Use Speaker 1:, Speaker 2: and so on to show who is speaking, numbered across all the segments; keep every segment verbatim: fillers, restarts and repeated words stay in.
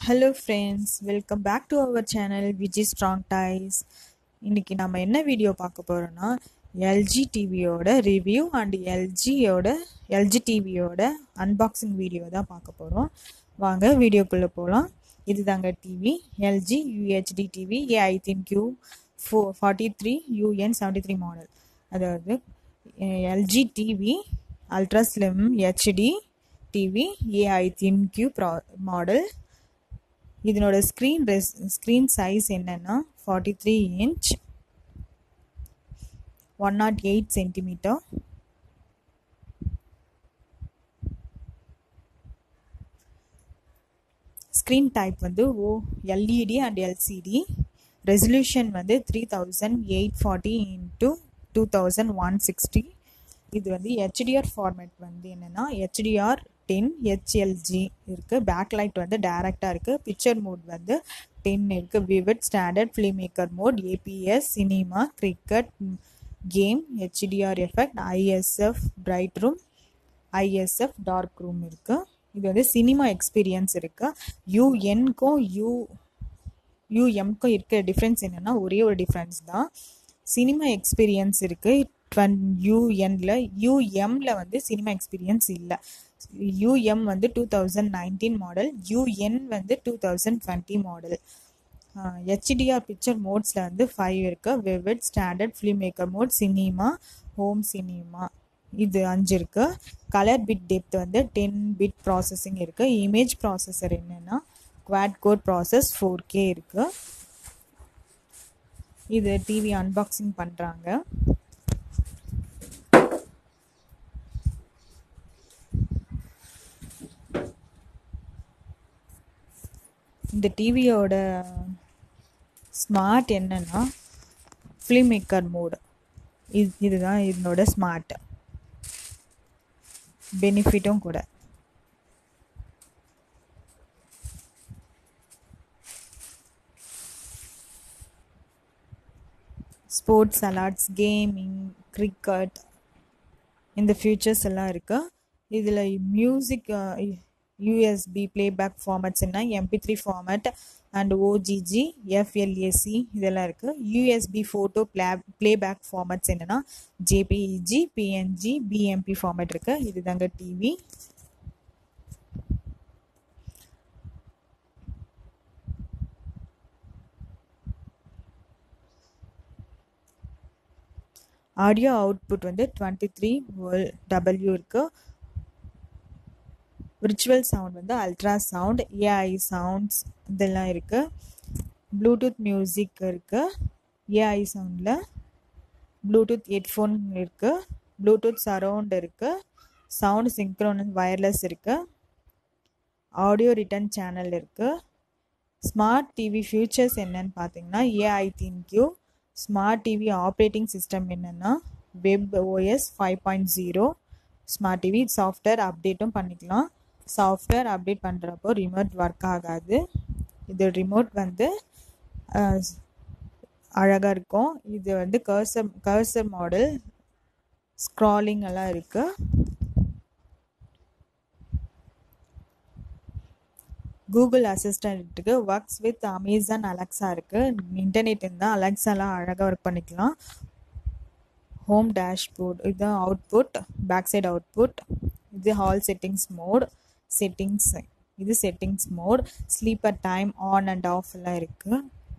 Speaker 1: Hello friends, welcome back to our channel Viji strong ties. இன்றைக்கி நம்ம என்ன வீடியோ பார்க்க போகிறோன்னா எல்ஜி டிவியோட ரிவ்யூ அண்ட் எல்ஜியோட எல்ஜி டிவியோட அன்பாக்சிங் வீடியோ தான் பார்க்க போகிறோம். வாங்க வீடியோக்குள்ளே போகலாம். இது தாங்க TV, LG UHD TV AI ThinQ four forty three UN seventy three model. அதாவது LG TV ultra slim HD TV AI ThinQ ப்ரா மாடல். இதனோட ஸ்க்ரீன் ரெஸ் ஸ்க்ரீன் சைஸ் என்னன்னா forty three inch one not eight centimetre. Screen type வந்து O LED and LCD. Resolution வந்து three thousand eight forty into two thousand one sixty. இது வந்து HDR format வந்து என்னென்னா ஹெச்டிஆர் டென் ஹெச்எல்ஜி இருக்குது. Backlight வந்து டேரெக்டாக இருக்குது. பிக்சர் மோட் வந்து டென் இருக்குது. Vivid, standard, film maker mode, ABS, cinema, cricket, game, HDR effect, ISF bright room, ISF dark room இருக்குது. இது வந்து சினிமா எக்ஸ்பீரியன்ஸ் இருக்குது. யூஎன்க்கும் யூ யூஎம்க்கும் இருக்கிற டிஃப்ரென்ஸ் என்னென்னா ஒரே ஒரு டிஃப்ரென்ஸ் தான். சினிமா எக்ஸ்பீரியன்ஸ் இருக்குது டுவென் யூஎன்ல. யூஎம்ல வந்து சினிமா எக்ஸ்பீரியன்ஸ் இல்லை. யூஎம் வந்து two thousand nineteen model, UN வந்து two thousand twenty model. HDR picture மோட்ஸில் வந்து ஃபைவ் இருக்குது. Vivid, standard, film maker mode, cinema, home cinema, இது அஞ்சு இருக்குது. கலர் பிட் டெப்த் வந்து டென் பிட் ப்ராசஸிங் இருக்குது. இமேஜ் ப்ராசஸர் என்னென்னா quad core process four K இருக்குது. இது டிவி அன்பாக்சிங் பண்ணுறாங்க. இந்த டிவியோட ஸ்மார்ட் என்னன்னா ஃபிலிம் மேக்கர் மோடு. இது இதுதான் இதனோட ஸ்மார்ட் பெனிஃபிட்டும் கூட. ஸ்போர்ட்ஸ், அலர்ட்ஸ், கேமிங், கிரிக்கெட், இந்த ஃபியூச்சர்ஸ் எல்லாம் இருக்குது. இதில் மியூசிக் யூஎஸ்பி பிளேபேக் ஃபார்மேட்ஸ்னா MP three format and OGG, FLAC இதெல்லாம் இருக்குது. USB photo play playback formats என்னென்னா ஜேபிஇஜி, பிஎன்ஜி, பிஎம்பி ஃபார்மேட் இருக்குது. இது தாங்க டிவி. ஆடியோ அவுட்புட் வந்து டுவெண்ட்டி த்ரீ டபிள்யூ இருக்குது. விர்ச்சுவல் சவுண்ட் வந்து அல்ட்ரா சவுண்ட், ஏஐ சவுண்ட்ஸ் இதெல்லாம் இருக்குது. ப்ளூடூத் மியூசிக் இருக்குது. ஏஐ சவுண்டில் ப்ளூடூத் ஹெட்ஃபோன் இருக்குது. ப்ளூடூத் சரவுண்ட் இருக்குது. சவுண்ட் சிங்க்ரோன் வயர்லெஸ் இருக்குது. ஆடியோ ரிட்டர்ன் சேனல் இருக்குது. ஸ்மார்ட் டிவி ஃபியூச்சர்ஸ் என்னன்னு பார்த்தீங்கன்னா AI ThinQ. Smart TV operating system என்னென்னா web OS five point zero. Smart TV software அப்டேட்டும் பண்ணிக்கலாம். சாஃப்ட்வேர் அப்டேட் பண்ணுறப்போ ரிமோட் ஒர்க் ஆகாது. இது ரிமோட் வந்து அழகாக இருக்கும். இது வந்து கர்சர் கர்சர் மாடல், ஸ்க்ராலிங் எல்லாம் இருக்குது. கூகுள் அசிஸ்டன்ட் இருக்குது. ஒர்க்ஸ் வித் அமேசான் அலெக்ஸா இருக்குது. இன்டர்நெட் இருந்தால் அலெக்ஸாலாம் அழகாக ஒர்க் பண்ணிக்கலாம். ஹோம் டேஷ்போர்ட், இதுதான் அவுட்புட், பேக் சைடு அவுட்புட். இது ஹால் செட்டிங்ஸ் மோட், செட்டிங்ஸ் இது settings mode. Sleeper time on and off எல்லாம் இருக்குது.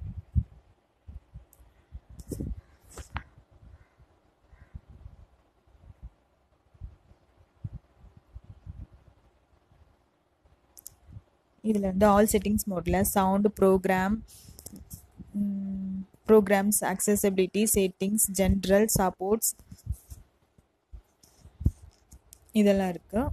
Speaker 1: இதில் வந்து ஆல் செட்டிங்ஸ் மோடில் sound, program programs, accessibility, settings, general, supports இதெல்லாம் இருக்குது.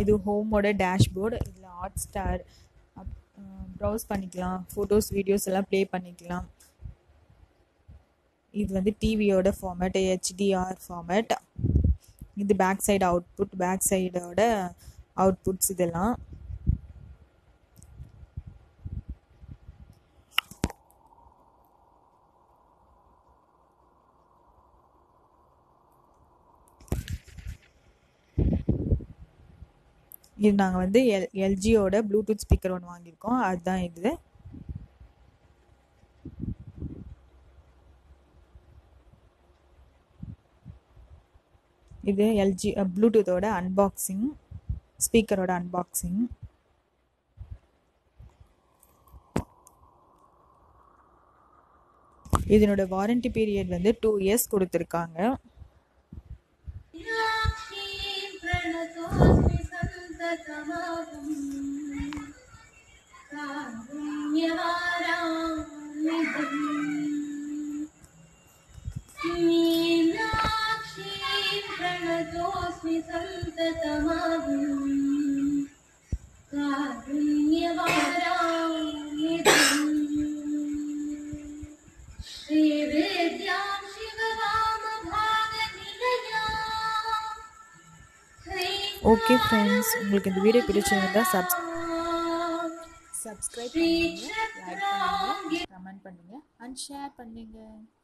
Speaker 1: இது ஹோமோட டேஷ்போர்டு. இதில் ஹாட் ஸ்டார் ப்ரௌஸ் பண்ணிக்கலாம், ஃபோட்டோஸ் வீடியோஸ் எல்லாம் ப்ளே பண்ணிக்கலாம். இது வந்து டிவியோட ஃபார்மேட், ஹெச்டிஆர் ஃபார்மேட். இது பேக் சைடு அவுட்புட், பேக் சைடோட அவுட்புட்ஸ் இதெல்லாம். இது நாங்கள் வந்து எல் எல்ஜியோட ப்ளூடூத் ஸ்பீக்கர் ஒன்று வாங்கியிருக்கோம், அதுதான் இது. இது எல்ஜி ப்ளூடூத்தோட அன்பாக்சிங், ஸ்பீக்கரோட அன்பாக்சிங். இதனோட வாரண்டி பீரியட் வந்து டூ இயர்ஸ் கொடுத்துருக்காங்க. ஓகே ஃப்ரெண்ட்ஸ், உங்களுக்கு இந்த வீடியோ பிடிச்சிருந்தா சப்ஸ் சப்ஸ்கிரைப் பண்ணுங்க, லைக் பண்ணுங்க, கமெண்ட் பண்ணுங்க அண்ட் ஷேர் பண்ணுங்க.